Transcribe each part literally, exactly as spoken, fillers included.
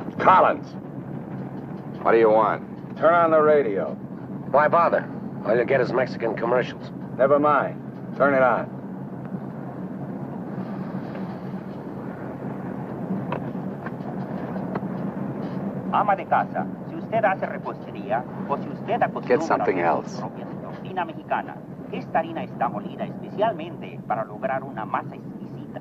Collins. What do you want? Turn on the radio. Why bother? All you get is Mexican commercials. Never mind. Turn it on. Ama de casa, si usted hace repostería o si usted acostumbra Get something a else. su propia cocina mexicana, esta harina está molida especialmente para lograr una masa exquisita.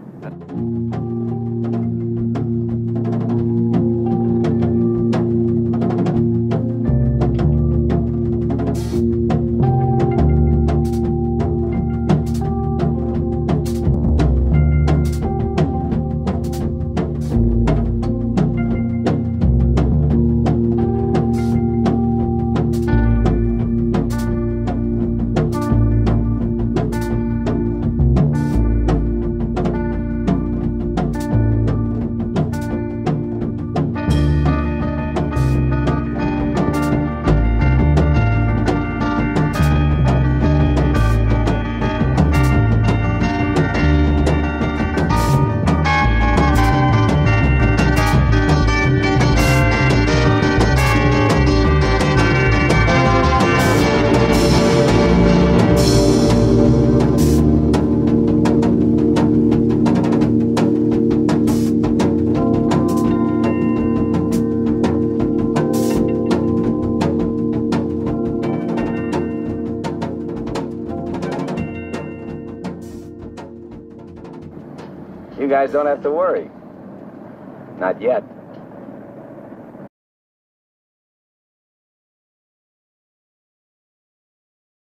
You guys don't have to worry. Not yet.